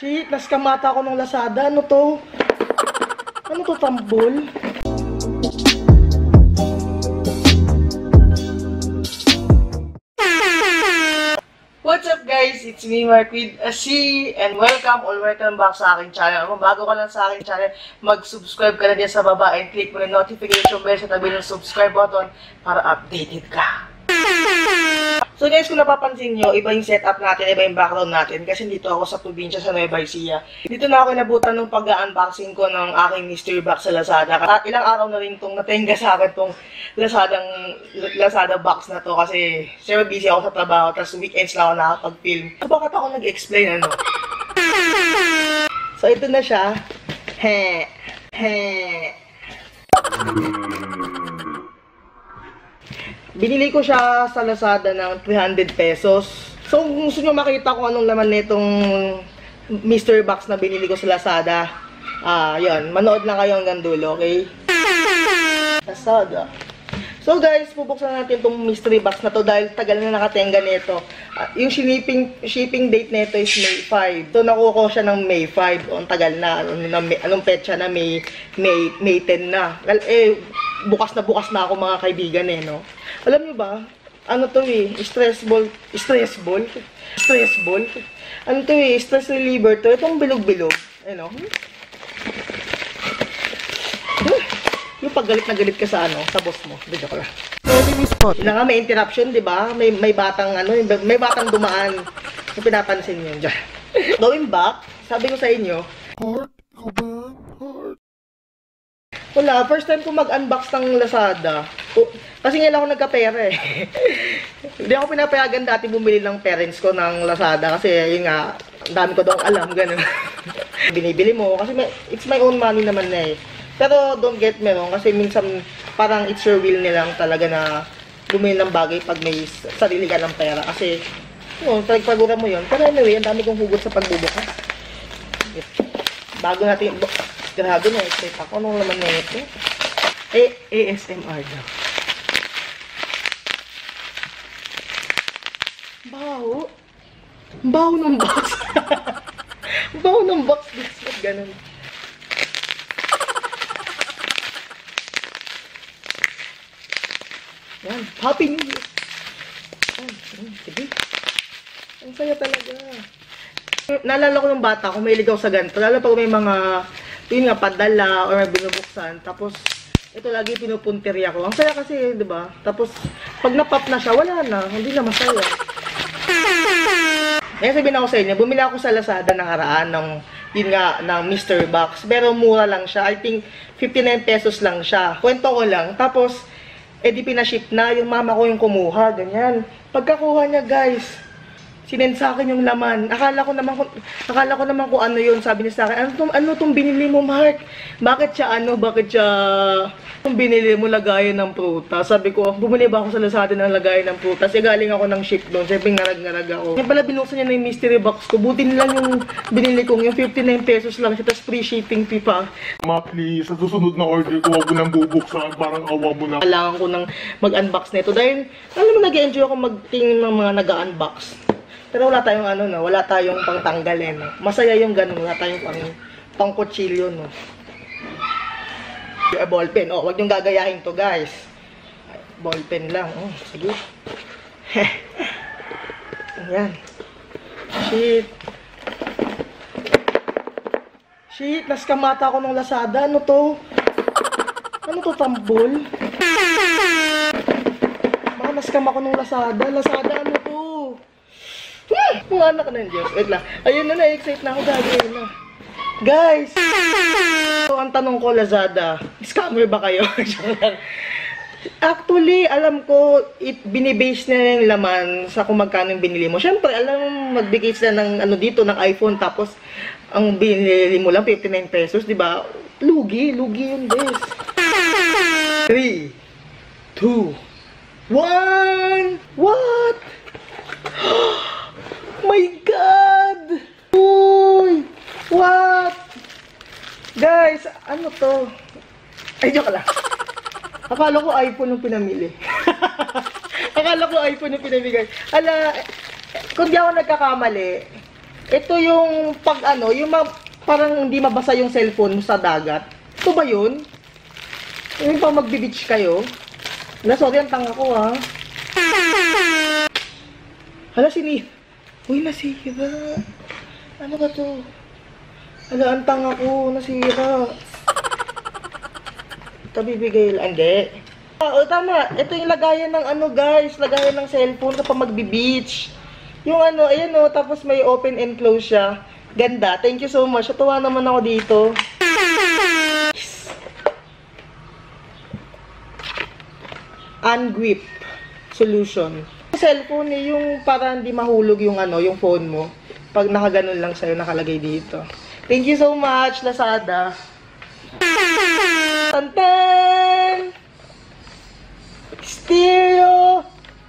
Shit, naskamata ako ng Lazada. Ano to? Ano to, tambol? What's up guys? It's me, Mark with a C, and welcome back sa aking channel. Kung bago ka lang sa aking channel, mag-subscribe ka na din sa baba and click mo na notification bell sa tabi ng subscribe button para updated ka. So guys, kung napapansin nyo, iba yung setup natin, iba yung background natin kasi dito ako sa probinsya sa Nueva Ecija. Dito na ako inabutan ng pag-unboxing ko ng aking mystery box sa Lazada. Ilang araw na rin itong natenga sa akin itong Lazada box na to kasi siyempre busy ako sa trabaho, tapos weekends lang ako nakapag-film. So bakit ako nag-explain ano? So ito na siya. Binili ko siya sa Lazada ng 300 pesos. So, kung gusto nyo makita kung anong laman nitong mystery box na binili ko sa Lazada, yun, manood lang kayo hanggang dulo, okay? Lazada. So guys, bubuksan natin itong mystery box na to dahil tagal na nakatenga nito. Yung shipping date nito is May 5. So, nakuha ko siya ng May 5. O, ang tagal na. Anong petsa na? May 10 na. Bukas na ako mga kaibigan no? Alam nyo ba, ano to stress ball. Ano to stress reliever to. Itong bilog-bilog. Ayun yung pag galit na galit ka sa sa boss mo. Bidyo ko lang. Yun nga, may interruption, di ba? May batang may batang dumaan. Yung pinapansin nyo dyan. Going back, sabi ko sa inyo, wala, first time ko mag-unbox ng Lazada. Kasi ngayon ako nagka-pera Hindi ako pinapayagan dati bumili ng parents ko ng Lazada. Kasi yun nga, ang dami ko daw alam, ganun. Binibili mo, kasi it's my own money naman Pero don't get me wrong, kasi minsan parang it's your will nilang talaga na bumili ng bagay pag may sarili ka ng pera. Kasi, pagpagura mo yun. Pero anyway, ang dami kong hugot sa pagbubukas. Bago natin, grabe na, excited ako. Anong laman na ito? ASMR daw. Baho. Baho ng box. Baho ng box. Ganun. Yan. Happy New Year. Sige. Ang saya talaga. Naalala ko ng bata, kung may ligaw sa ganito, lalo pag may mga, yun nga, padala, or may binubuksan, tapos, ito lagi pinupunteriya ko. Ang saya kasi, di ba? Tapos, pag napop na siya, wala na. Hindi na masaya. Kaya sabihin ako sa inyo, bumili ako sa Lazada ng haraan ng, yun nga, ng mystery box. Pero mura lang siya. I think, 59 pesos lang siya. Kwento ko lang. Tapos, di pinaship na. Yung mama ko yung kumuha. Ganyan. Pagkakuha niya, guys, sinend sa akin yung laman. Akala ko naman kung ano yun. Sabi niya sa akin, ano tong binili mo, Mark? Bakit siya kung binili mo lagayan ng prutas? Sabi ko, bumili ba ako sa Lazada ng lagayan ng prutas? Galing ako ng ship doon. Siyempre, ngarag-ngarag ako. Yan pala, binuksan niya na yung mystery box ko. Buti nilang yung binili kong yung 59 pesos lang siya, tapos free shipping fee pa. Ma, please, sa susunod na order ko, huwag mo nang bubuksan. Parang awa mo na. Kailangan ko nang mag-unbox nito. Dahil, alam mo, nag-enjoy ako magtingin ng mga nag-unbox. Pero wala tayong wala tayong pangtanggalin. Masaya yung ganun, wala tayong pang-kutsilyo, Ballpen. Wag niyong gagayahin to, guys. Ballpen lang. Sige. Ayan. Shit, naskamata ako ng Lazada. Ano to? Ano to, tambol? Baka naskam ako ng Lazada. Lazada, ano to? Mga anak ng Diyos. Wait lang. Ayun na, excite na ako. Gagawin na. Guys! So, ang tanong ko, Lazada, scammer ba kayo? Actually, alam ko, binibase na yung laman sa kung magkano yung binili mo. Siyempre, alam mo, magbigay sila ng dito, ng iPhone, tapos, ang binili mo lang, 59 pesos, di ba? Lugi yun, guys. 3, 2, 1! What? My God! Uy! What? Guys, ano to? Ay, joke lang. Akala ko iPhone yung pinamili. Akala ko iPhone yung pinamili, guys. Kung di ako nagkakamali, Ito yung pag ano, yung parang hindi mabasa yung cellphone mo sa dagat. Ito ba yun? Yung pang magbe-beach kayo? Hala, sorry, ang tanga ko, ha? Hala, uy, nasira. Ano ba to? Hala, ang tanga ko, nasira. Ito bibigay lang. Hindi. Oh, tama. Ito yung lagayan ng ano, guys. Lagayan ng cellphone kapag magbe-beach. Yung ano, ayan o. Tapos may open and close siya. Ganda. Thank you so much. Natuwa naman ako dito. Ungrip solution. Cellphone eh, yung para hindi mahulog yung ano, yung phone mo. Pag nakaganon lang sa'yo, nakalagay dito. Thank you so much, Lazada. Tantan! Stereo!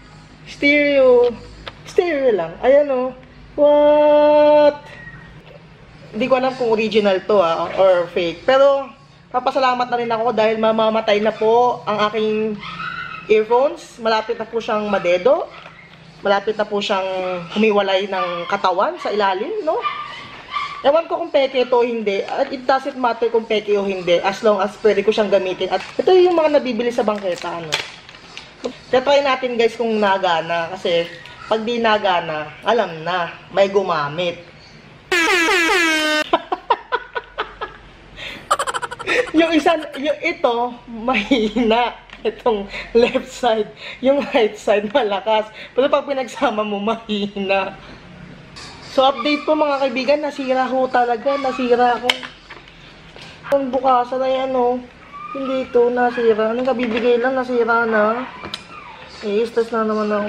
Stereo lang. Ayan o. What? Hindi ko alam kung original to or fake. Pero, papasalamat na rin ako dahil mamamatay na po ang aking earphones. Malapit na po siyang madedo. Malapit na po siyang humiwalay ng katawan sa ilalim, no? Ewan ko kung peke ito o hindi. At it doesn't matter kung peke o hindi as long as pwede ko siyang gamitin. At ito yung mga nabibili sa bangketa, ano? Try natin guys kung nagana. Kasi pag di nagana, alam na, may gumamit. yung ito, mahina. Itong left side. Yung right side, malakas. Pero pag pinagsama mo, mahina. So, update po mga kaibigan. Nasira ho talaga. Nasira ako. Ang bukasan ay ano. Hindi ito nasira. Anong kabibigay lang, nasira na. I-stress na naman ako.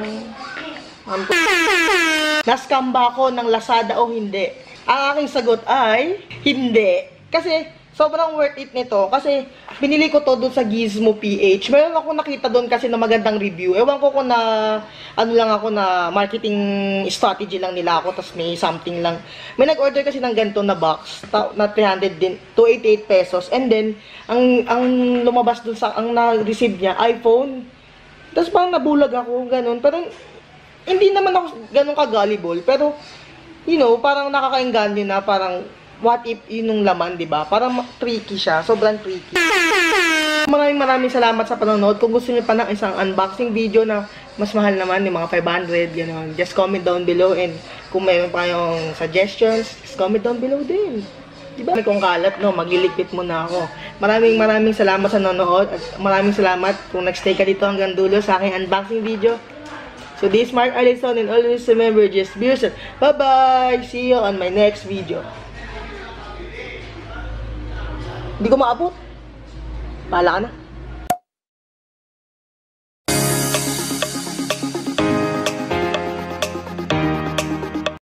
Nascam ba ako ng Lazada o hindi? Ang aking sagot ay hindi. Kasi sobrang worth it nito. Kasi binili ko to doon sa Gizmo PH. Meron ako nakita doon kasi na magandang review. Ewan ko kung na ano lang ako na marketing strategy lang nila ako. Tapos may something lang. May nag-order kasi ng ganito na box. Na 300 din. 288 pesos. And then, ang lumabas doon sa, ang na-receive niya, iPhone. Tapos parang nabulag ako. Ganun. Pero hindi naman ako ganun ka-gullible. Pero, you know, parang nakakainganyo na. Parang, what if yun yung laman, di ba? Parang tricky siya. Sobrang tricky. Maraming salamat sa panonood. Kung gusto niyo pa ng isang unboxing video na mas mahal naman, yung mga 500, gano'n. Just comment down below. And kung mayroon pa kayong suggestions, just comment down below din. Diba? Kung kalat, no, magliligpit muna ako. Maraming salamat sa nanonood. At maraming salamat kung nagstay ka dito hanggang dulo sa aking unboxing video. So this is Mark Alison and always remember, just be yourself. Bye-bye! See you on my next video. Hindi ko maabot. Bahala ka na.